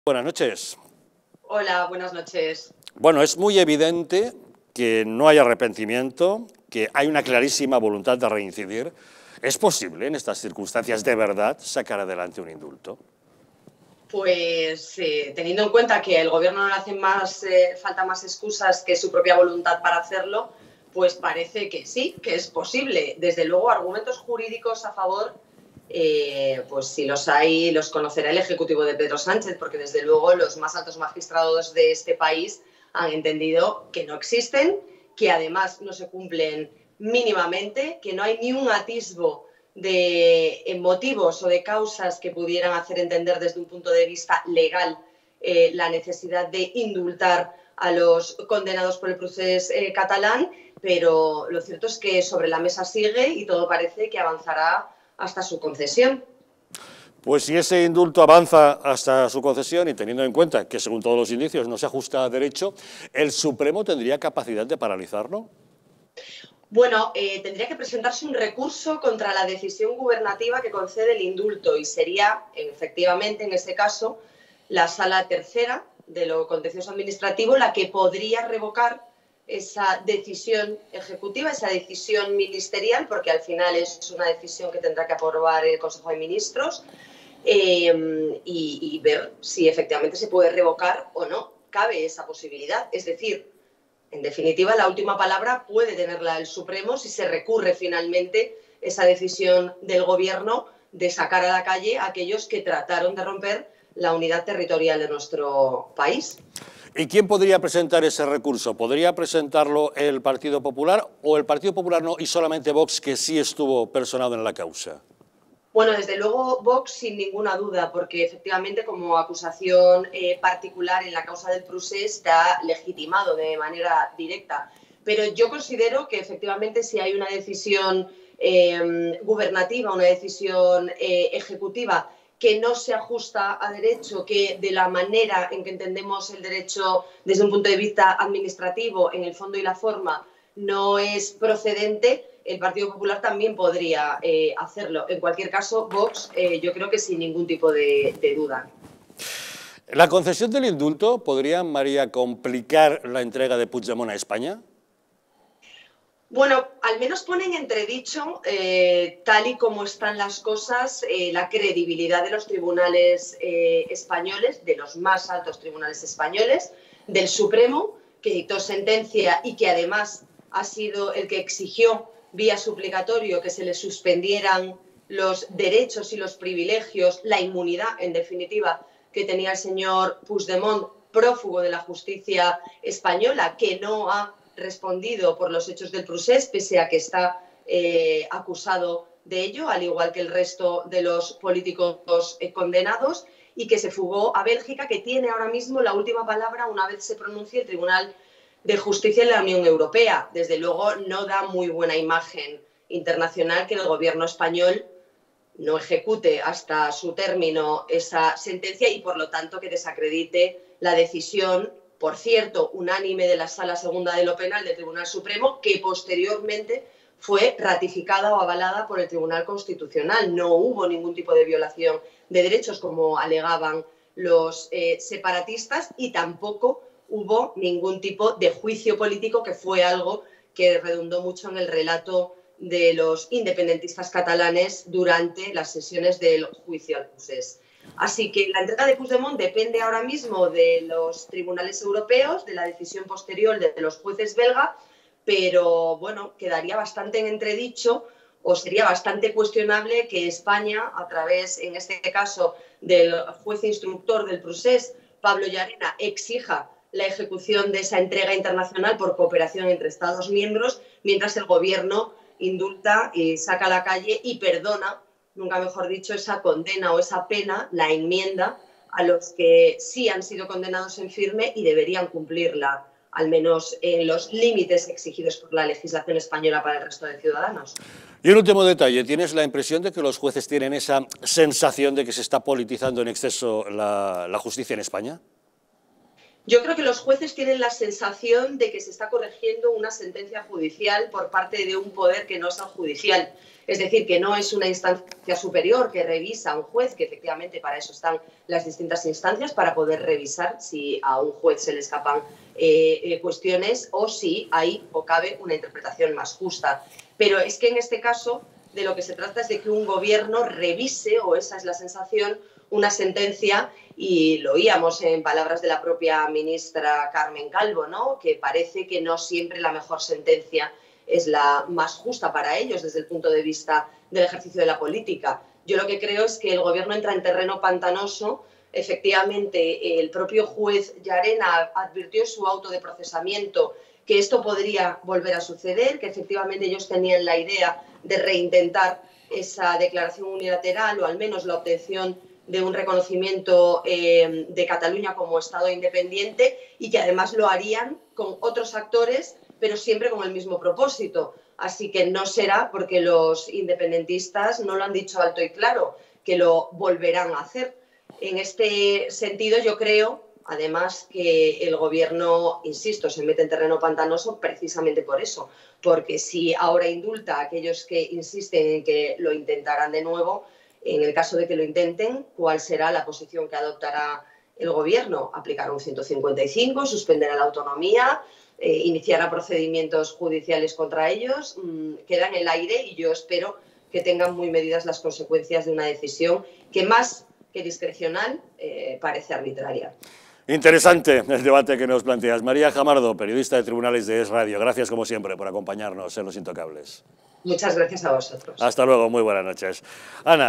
Buenas noches. Hola, buenas noches. Bueno, es muy evidente que no hay arrepentimiento, que hay una clarísima voluntad de reincidir. ¿Es posible en estas circunstancias de verdad sacar adelante un indulto? Pues teniendo en cuenta que al gobierno no le hacen falta más excusas que su propia voluntad para hacerlo, pues parece que sí, que es posible. Desde luego, argumentos jurídicos a favor, pues si los hay, los conocerá el Ejecutivo de Pedro Sánchez, porque desde luego los más altos magistrados de este país han entendido que no existen, que además no se cumplen mínimamente, que no hay ni un atisbo de motivos o de causas que pudieran hacer entender desde un punto de vista legal la necesidad de indultar a los condenados por el procés catalán, pero lo cierto es que sobre la mesa sigue y todo parece que avanzará hasta su concesión. Pues si ese indulto avanza hasta su concesión y teniendo en cuenta que según todos los indicios no se ajusta a derecho, ¿el Supremo tendría capacidad de paralizarlo? Bueno, tendría que presentarse un recurso contra la decisión gubernativa que concede el indulto y sería, efectivamente, en ese caso, la Sala Tercera de lo Contencioso Administrativo la que podría revocar esa decisión ejecutiva, esa decisión ministerial, porque al final es una decisión que tendrá que aprobar el Consejo de Ministros, y ver si efectivamente se puede revocar o no. Cabe esa posibilidad, es decir, en definitiva, la última palabra puede tenerla el Supremo si se recurre finalmente esa decisión del Gobierno de sacar a la calle a aquellos que trataron de romper la unidad territorial de nuestro país. ¿Y quién podría presentar ese recurso? ¿Podría presentarlo el Partido Popular o el Partido Popular no y solamente Vox, que sí estuvo personado en la causa? Bueno, desde luego Vox sin ninguna duda, porque efectivamente como acusación particular en la causa del procés está legitimado de manera directa. Pero yo considero que efectivamente si hay una decisión gubernativa, una decisión ejecutiva que no se ajusta a derecho, que de la manera en que entendemos el derecho desde un punto de vista administrativo, en el fondo y la forma, no es procedente, el Partido Popular también podría hacerlo. En cualquier caso, Vox, yo creo que sin ningún tipo de duda. ¿La concesión del indulto podría, María, complicar la entrega de Puigdemont a España? Bueno, al menos pone en entredicho, tal y como están las cosas, la credibilidad de los tribunales españoles, de los más altos tribunales españoles, del Supremo, que dictó sentencia y que además ha sido el que exigió vía suplicatorio que se le suspendieran los derechos y los privilegios, la inmunidad, en definitiva, que tenía el señor Puigdemont, prófugo de la justicia española, que no ha respondido por los hechos del procés, pese a que está acusado de ello, al igual que el resto de los políticos condenados, y que se fugó a Bélgica, que tiene ahora mismo la última palabra una vez se pronuncie el Tribunal de Justicia de la Unión Europea. Desde luego no da muy buena imagen internacional que el gobierno español no ejecute hasta su término esa sentencia y, por lo tanto, que desacredite la decisión, por cierto, unánime de la Sala Segunda de lo Penal del Tribunal Supremo, que posteriormente fue ratificada o avalada por el Tribunal Constitucional. No hubo ningún tipo de violación de derechos, como alegaban los separatistas, y tampoco hubo ningún tipo de juicio político, que fue algo que redundó mucho en el relato de los independentistas catalanes durante las sesiones del juicio al procés. Así que la entrega de Puigdemont depende ahora mismo de los tribunales europeos, de la decisión posterior de los jueces belgas, pero bueno, quedaría bastante en entredicho o sería bastante cuestionable que España, a través, en este caso, del juez instructor del procés, Pablo Llarena, exija la ejecución de esa entrega internacional por cooperación entre Estados miembros, mientras el gobierno indulta y saca a la calle y perdona, nunca mejor dicho, esa condena o esa pena, la enmienda a los que sí han sido condenados en firme y deberían cumplirla, al menos en los límites exigidos por la legislación española para el resto de ciudadanos. Y un último detalle, ¿tienes la impresión de que los jueces tienen esa sensación de que se está politizando en exceso la justicia en España? Yo creo que los jueces tienen la sensación de que se está corrigiendo una sentencia judicial por parte de un poder que no es el judicial. Es decir, que no es una instancia superior que revisa a un juez, que efectivamente para eso están las distintas instancias, para poder revisar si a un juez se le escapan cuestiones o si hay o cabe una interpretación más justa. Pero es que en este caso de lo que se trata es de que un gobierno revise, o esa es la sensación, una sentencia, y lo oíamos en palabras de la propia ministra Carmen Calvo, ¿no? Que parece que no siempre la mejor sentencia es la más justa para ellos desde el punto de vista del ejercicio de la política. Yo lo que creo es que el gobierno entra en terreno pantanoso. Efectivamente, el propio juez Llarena advirtió en su auto de procesamiento que esto podría volver a suceder, que efectivamente ellos tenían la idea de reintentar esa declaración unilateral o al menos la obtención de un reconocimiento de Cataluña como Estado independiente, y que además lo harían con otros actores, pero siempre con el mismo propósito. Así que no será porque los independentistas no lo han dicho alto y claro, que lo volverán a hacer. En este sentido, yo creo, además, que el gobierno, insisto, se mete en terreno pantanoso precisamente por eso, porque si ahora indulta a aquellos que insisten en que lo intentarán de nuevo, en el caso de que lo intenten, ¿cuál será la posición que adoptará el gobierno? ¿Aplicar un 155, suspenderá la autonomía, iniciará procedimientos judiciales contra ellos? Queda en el aire, y yo espero que tengan muy medidas las consecuencias de una decisión que, más que discrecional, parece arbitraria. Interesante el debate que nos planteas. María Jamardo, periodista de Tribunales de Es Radio. Gracias, como siempre, por acompañarnos en Los Intocables. Muchas gracias a vosotros. Hasta luego, muy buenas noches. Ana.